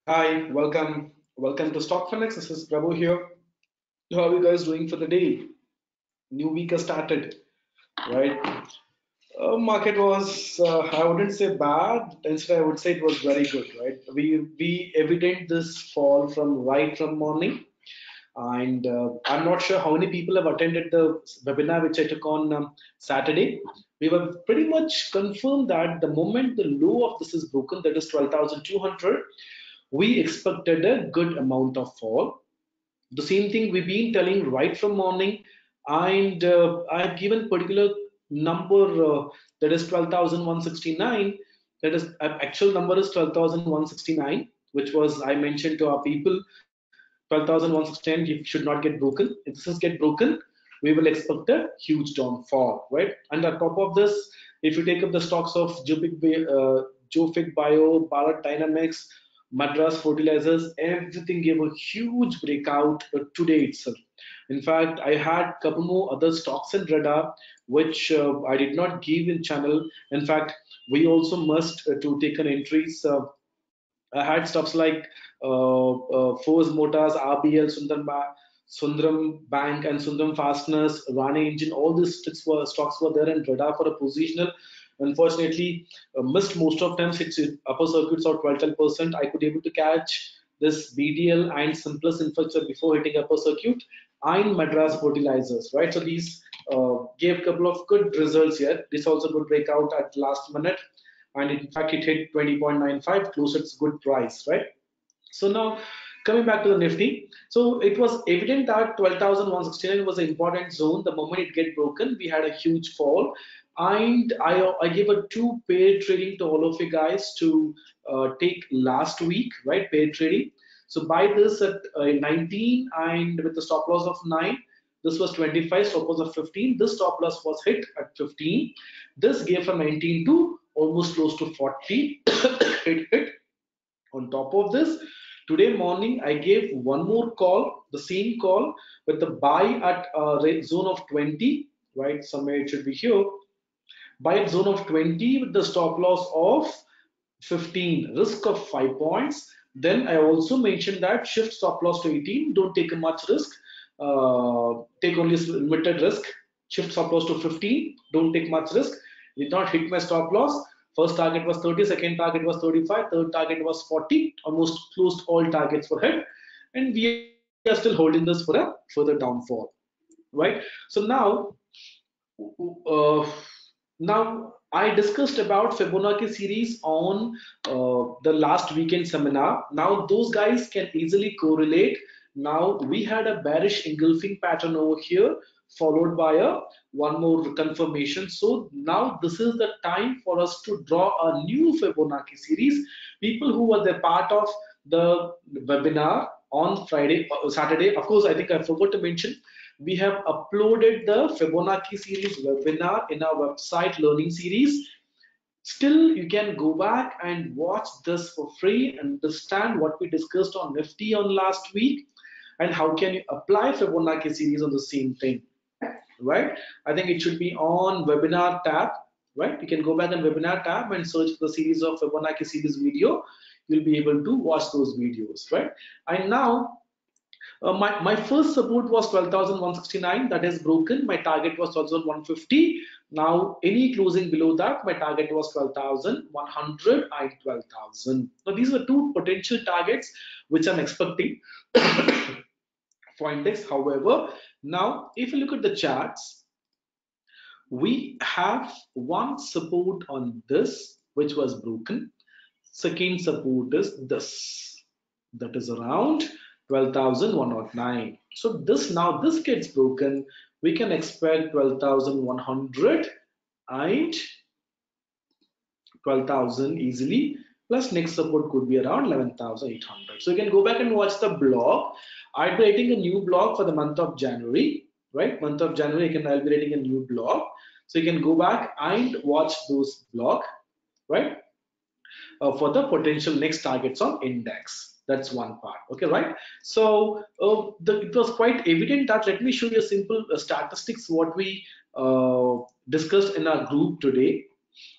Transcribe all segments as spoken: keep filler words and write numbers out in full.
Hi, welcome. Welcome to StockFinex. This is Prabhu here. How are you guys doing for the day? New week has started, right? Uh, market was, uh, I wouldn't say bad. Instead, I would say it was very good, right? We we evident this fall from right from morning, and uh, I'm not sure how many people have attended the webinar which I took on um, Saturday. We were pretty much confirmed that the moment the low of this is broken, that is twelve thousand two hundred, we expected a good amount of fall. The same thing we've been telling right from morning, and uh, I've given particular number uh, that is twelve thousand one hundred sixty-nine. That is uh, actual number is twelve thousand one hundred sixty-nine, which was I mentioned to our people twelve thousand one hundred sixty-nine should not get broken. If this is get broken, we will expect a huge downfall, right? And on top of this, if you take up the stocks of Jupik, uh, Jofik Bio, Bharat Dynamics, Madras Fertilizers, everything gave a huge breakout uh, today itself. In fact, I had a couple more other stocks in radar, which uh, I did not give in channel. In fact, we also must uh, to take an entries. Uh, I had stuffs like uh, uh, Force Motors, R B L, Sundram, ba- Sundram Bank, and Sundram Fasteners, Rane Engine. All these stocks were, stocks were there in radar for a positional. Unfortunately, uh, missed most of times. Hits upper circuits or twelve percent. I could able to catch this B D L and Simplus Infrastructure before hitting upper circuit and Madras Fertilizers. Right. So these uh, gave a couple of good results here. This also good breakout at last minute, and in fact it hit twenty point nine five, close its good price, right? So now coming back to the Nifty, so it was evident that twelve thousand one hundred sixty-nine was an important zone. The moment it get broken, we had a huge fall, and I I gave a two pair trading to all of you guys to uh, take last week, right? Pair trading. So buy this at uh, nineteen and with the stop loss of nine. This was twenty-five, stop loss of fifteen. This stop loss was hit at fifteen. This gave from nineteen to almost close to forty. Hit hit on top of this, today morning I gave one more call, the same call with the buy at a rate zone of twenty, right? Somewhere it should be here. Buy at zone of twenty with the stop loss of fifteen, risk of five points. Then I also mentioned that shift stop loss to eighteen, don't take a much risk, uh, take only limited risk. Shift stop loss to fifteen, don't take much risk. Did not hit my stop loss. First target was thirty, second target was thirty-five, third target was forty. Almost closed all targets were hit, and we are still holding this for a further downfall, right? So now uh, now I discussed about Fibonacci series on uh, the last weekend seminar. Now those guys can easily correlate. Now we had a bearish engulfing pattern over here, followed by a one more confirmation. So now this is the time for us to draw a new Fibonacci series. People who were the part of the webinar on Friday, uh, Saturday. Of course, I think I forgot to mention we have uploaded the Fibonacci series webinar in our website learning series. Still, you can go back and watch this for free, understand what we discussed on Nifty on last week, and how can you apply Fibonacci series on the same thing, right? I think it should be on webinar tab, right? You can go back on webinar tab and search for the series of Fibonacci series video. You'll be able to watch those videos, right? And now uh, my, my first support was twelve thousand one hundred sixty-nine, that is broken. My target was twelve thousand one hundred fifty. Now any closing below that, my target was twelve thousand one hundred and twelve thousand. Now these are two potential targets which I'm expecting for index. However, now if you look at the charts, we have one support on this which was broken. Second support is this, that is around twelve thousand one hundred nine. So this, now this gets broken, we can expect twelve thousand one hundred and twelve thousand easily, plus next support could be around eleven thousand eight hundred. So you can go back and watch the blog. I'll be writing a new blog for the month of January, right? Month of January, I can, I'll be writing a new blog. So you can go back and watch those blog, right? Uh, for the potential next targets on index. That's one part. Okay, right? So uh, the, it was quite evident that, let me show you a simple uh, statistics what we uh, discussed in our group today.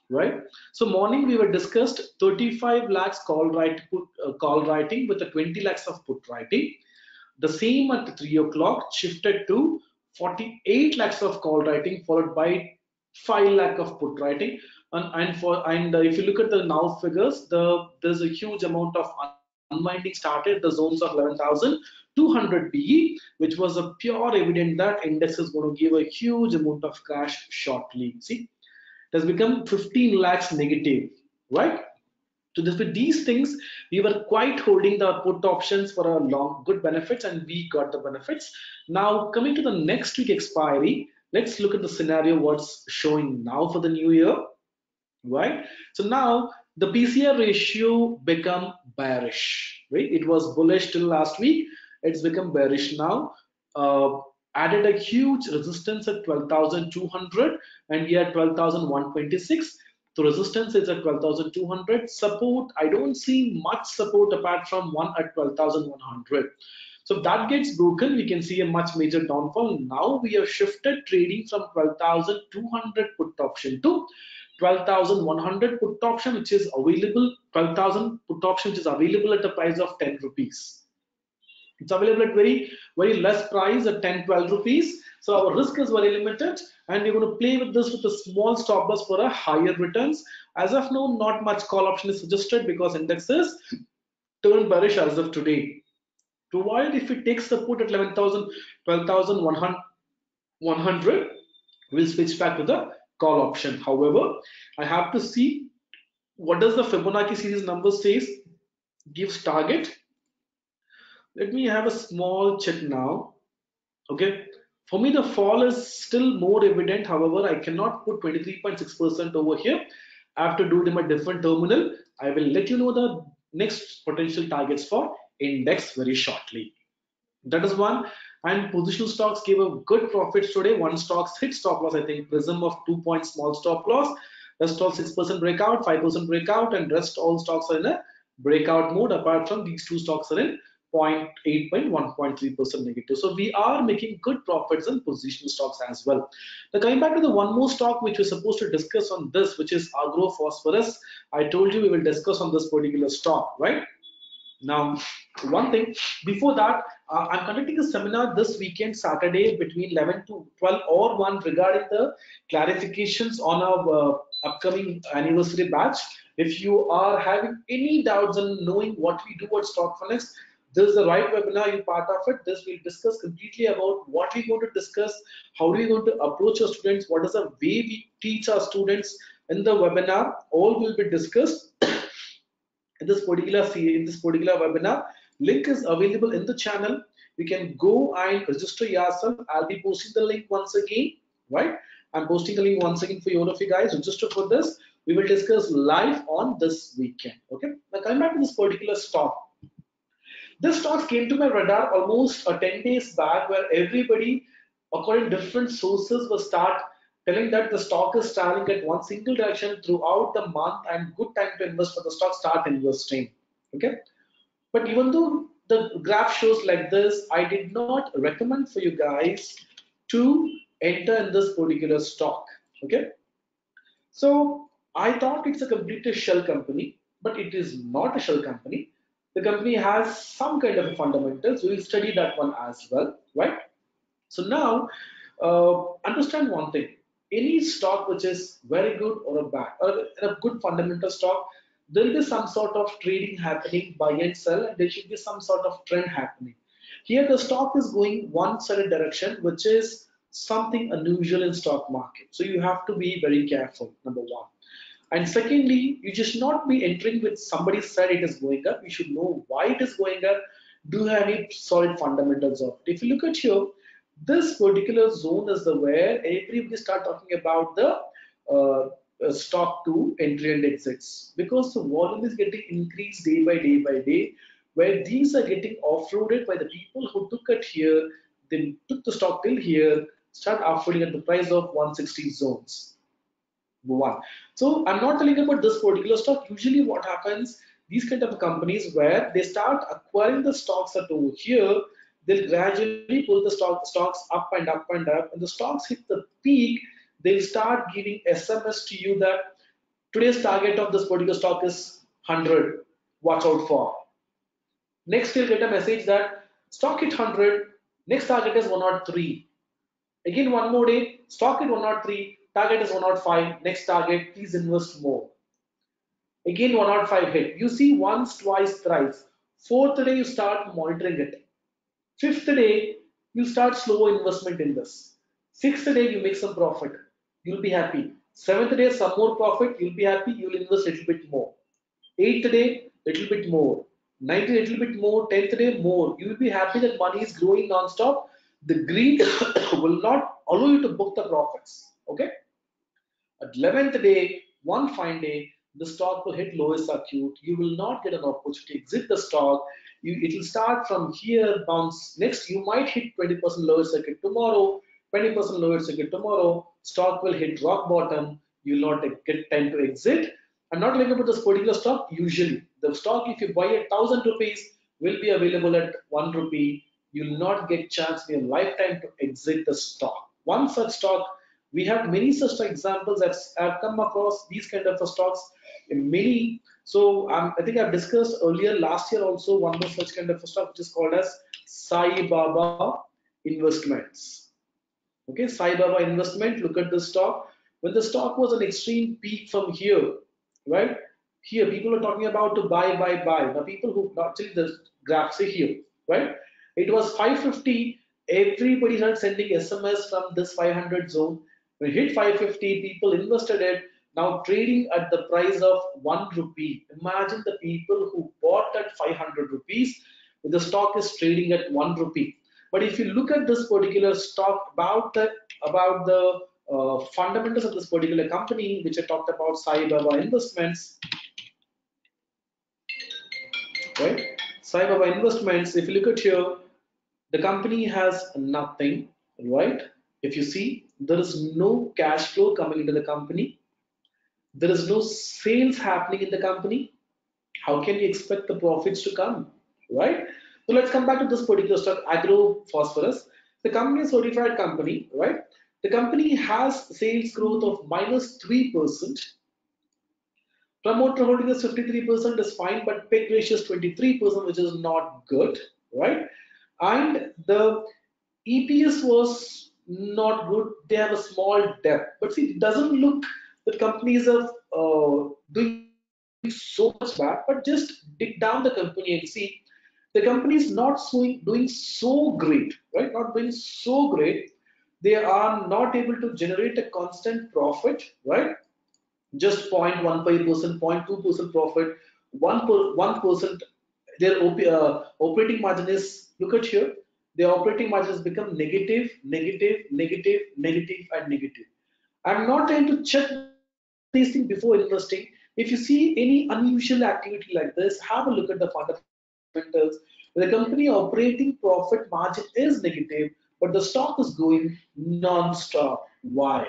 right? So morning we were discussed thirty-five lakhs call write put uh, call writing with the twenty lakhs of put writing. The same at three o'clock shifted to forty-eight lakhs of call writing, followed by five lakh of put writing. And, and for and uh, if you look at the now figures, the there's a huge amount of unwinding started the zones of eleven thousand two hundred P E, which was a pure evidence that index is going to give a huge amount of crash shortly. See, it has become fifteen lakhs negative, right? So this, with these things, we were quite holding the put options for a long good benefits, and we got the benefits. Now coming to the next week expiry, let's look at the scenario what's showing now for the new year, right? So now the P C R ratio become bearish, right? It was bullish till last week. It's become bearish now. Uh, Added a huge resistance at twelve thousand two hundred, and we are twelve thousand one hundred twenty-six. So resistance is at twelve thousand two hundred. Support, I don't see much support apart from one at twelve thousand one hundred. So if that gets broken, we can see a much major downfall. Now we have shifted trading from twelve thousand two hundred put option to twelve thousand one hundred put option, which is available, twelve thousand put option, which is available at a price of ten rupees. It's available at very, very less price at ten, twelve rupees. So our risk is very limited, and we're going to play with this with a small stop loss for a higher returns. As of now, not much call option is suggested because index is turned bearish as of today. Provided if it takes support at eleven thousand, twelve thousand one hundred, we'll switch back to the call option. However, I have to see what does the Fibonacci series number says, gives target. Let me have a small check now. Okay, for me the fall is still more evident. However, I cannot put twenty-three point six percent over here. I have to do it in a different terminal. I will let you know the next potential targets for index very shortly. That is one. And positional stocks gave a good profits today. One stocks hit stop loss, I think Prism of two point small stop loss. Rest all six percent breakout, five percent breakout, and rest all stocks are in a breakout mode. Apart from these two stocks are in zero point eight point one point three percent negative. So we are making good profits in positional stocks as well. Now coming back to the one more stock which we're supposed to discuss on this, which is agrophosphorus. I told you we will discuss on this particular stock, right? Now, one thing before that, uh, I'm conducting a seminar this weekend, Saturday, between eleven to twelve or one regarding the clarifications on our uh, upcoming anniversary batch. If you are having any doubts on knowing what we do at StockFinex, this is the right webinar, you part of it. This will discuss completely about what we're going to discuss, how we're going to approach our students, what is the way we teach our students in the webinar. All will be discussed in this particular in this particular webinar. Link is available in the channel. You can go and register yourself. I'll be posting the link once again, right? I'm posting the link once again for all of you guys. Register for this. We will discuss live on this weekend. Okay. Now coming back to this particular stock. This stock came to my radar almost uh, ten days back, where everybody, according to different sources, will start telling that the stock is traveling at one single direction throughout the month and good time to invest for the stock, start investing. Okay, but even though the graph shows like this, I did not recommend for you guys to enter in this particular stock. Okay, so I thought it's a completely shell company, but it is not a shell company. The company has some kind of fundamentals. We will study that one as well, right? So now, uh, understand one thing. Any stock which is very good or a bad, or a good fundamental stock, there will be some sort of trading happening, buy and sell, and there should be some sort of trend happening. Here, the stock is going one-sided direction, which is something unusual in stock market. So you have to be very careful, number one. And secondly, you just not be entering with somebody said it is going up. You should know why it is going up. Do you have any solid fundamentals of it? If you look at here, this particular zone is the where everybody start talking about the uh, uh, stock to entry and exits, because the volume is getting increased day by day by day, where these are getting offloaded by the people who took it here. They took the stock till here, start offloading at the price of one sixty zones. One. So I'm not telling about this particular stock. Usually what happens, these kind of companies where they start acquiring the stocks at over here, they'll gradually pull the stock, stocks up and up and up, and the stocks hit the peak, they'll start giving S M S to you that Today's target of this particular stock is one hundred. Watch out for. Next, you'll get a message that stock hit one hundred. Next target is one hundred three. Again, one more day, stock hit one hundred three. Target is one hundred five. Next target, please invest more. Again, one hundred five hit. You see once, twice, thrice. Fourth day, you start monitoring it. Fifth day, you start slow investment in this. Sixth day, you make some profit. You'll be happy. Seventh day, some more profit. You'll be happy. You'll invest a little bit more. Eighth day, little bit more. Ninth day, little bit more. Tenth day, more. You will be happy that money is growing non-stop. The greed will not allow you to book the profits. Okay. At eleventh day, one fine day, the stock will hit lowest acute. You will not get an opportunity to exit the stock. You, it will start from here, bounce. Next, you might hit twenty percent lower circuit tomorrow, twenty percent lower circuit tomorrow. Stock will hit rock bottom. You will not get time to exit. I'm not talking about this particular stock. Usually, the stock, if you buy a thousand rupees, will be available at one rupee. You will not get chance in your lifetime to exit the stock. One such stock, we have many such examples that have come across these kind of stocks in many. So um, I think I've discussed earlier last year also one more such kind of stock which is called as Sai Baba Investments. Okay, Sai Baba Investment. Look at the stock. When the stock was an extreme peak from here, right? Here people are talking about to buy, buy, buy. Now people who actually the graph say here, right? It was five fifty. Everybody started sending S M S from this five hundred zone. When it hit five fifty, people invested it. Now trading at the price of one rupee. Imagine the people who bought at five hundred rupees. The stock is trading at one rupee. But if you look at this particular stock, about the about the uh, fundamentals of this particular company, which I talked about, Sai Baba Investments, right? Sai Baba Investments. If you look at here, the company has nothing, right? If you see, there is no cash flow coming into the company. There is no sales happening in the company. How can you expect the profits to come, right? So let's come back to this particular stock, Agro Phosphorus. The company is a certified company, right? The company has sales growth of minus three percent. Promoter holding is fifty-three percent is fine, but PEG ratio is twenty-three percent, which is not good, right? And the E P S was not good. They have a small debt, but see, it doesn't look that companies are uh, doing so much bad. But just dig down the company and see the company is not doing doing so great, right? Not doing so great. They are not able to generate a constant profit, right? Just zero point one five percent, zero point two percent profit, one per, one percent. Their op, uh, operating margin is, look at here, their operating margin has become negative, negative, negative, negative, and negative. I'm not trying to check these things before investing. If you see any unusual activity like this, have a look at the fundamentals. The company operating profit margin is negative, but the stock is going non-stop. Why?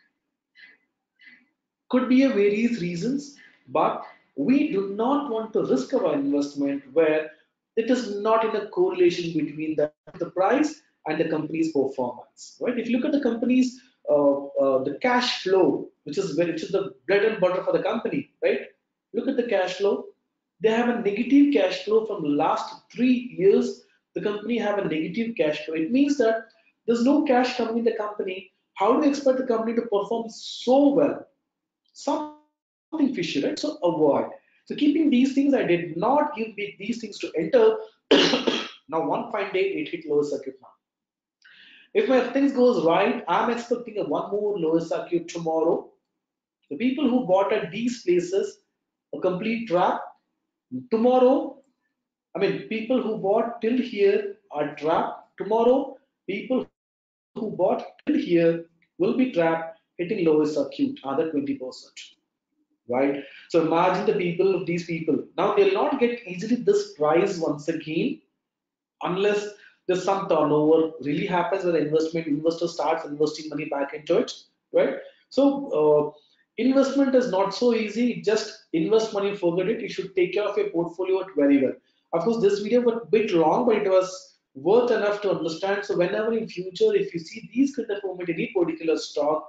Could be a various reasons, but we do not want to risk our investment where it is not in a correlation between the, the price and the company's performance, right? If you look at the company's uh, uh, the cash flow, which is which is the bread and butter for the company, right? Look at the cash flow. They have a negative cash flow from the last three years. The company have a negative cash flow. It means that there's no cash coming in the company. How do you expect the company to perform so well? Something fishy, right? So avoid. So keeping these things, I did not give me these things to enter. Now one fine day it hit lower circuit now. If my things goes right, I'm expecting a one more lower circuit tomorrow. The people who bought at these places, a complete trap. Tomorrow, I mean, people who bought till here are trapped. Tomorrow, people who bought till here will be trapped, hitting lower circuit, other twenty percent. Right? So imagine the people of these people. Now they'll not get easily this price once again unless there's some turnover really happens where the investment investor starts investing money back into it, right? So uh, investment is not so easy. Just invest money, forget it. You should take care of your portfolio very well. Of course, this video was a bit long, but it was worth enough to understand. So whenever in future, if you see these kind of movement in any particular stock,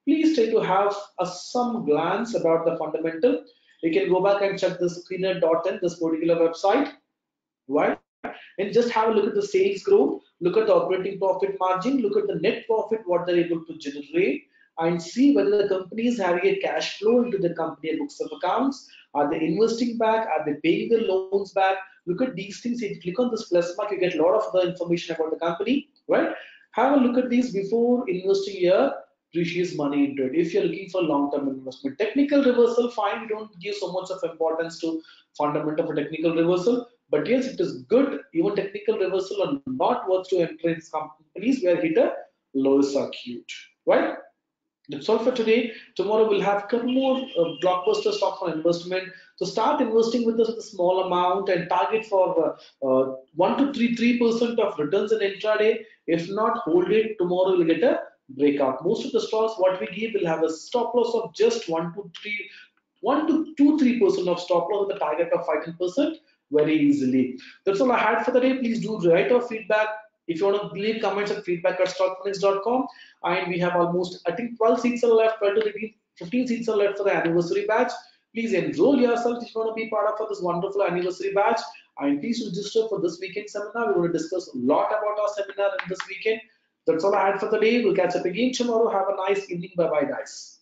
please try to have a some glance about the fundamental. You can go back and check this screener dot in, this particular website, right? And just have a look at the sales growth, look at the operating profit margin, look at the net profit, what they're able to generate, and see whether the company is having a cash flow into the company books of accounts. Are they investing back? Are they paying the loans back? Look at these things. If you click on this plus mark, you get a lot of the information about the company, right? Have a look at these before investing here precious money into it. If you're looking for long-term investment, technical reversal, fine. We don't give so much of importance to fundamental for technical reversal, but yes, it is good. Even technical reversal are not worth to enter in companies where hit a lows are cute, right? That's all for today. Tomorrow we'll have a couple more uh, blockbuster stock for investment. So start investing with us with a small amount and target for uh, uh, one to three three percent of returns in intraday. If not, hold it. Tomorrow we'll get a breakout. Most of the stocks what we give will have a stop loss of just one to three, one to two three percent of stop loss with a target of five ten percent very easily. That's all I had for the day. Please do write our feedback. If you want to leave comments at feedback at stockflix dot com, and we have almost, I think, twelve seats are left, twelve to fifteen, fifteen seats are left for the anniversary batch. Please enroll yourself if you want to be part of this wonderful anniversary batch, and please register for this weekend seminar. We're going to discuss a lot about our seminar in this weekend. That's all I had for the day. We'll catch up again tomorrow. Have a nice evening. Bye bye, guys.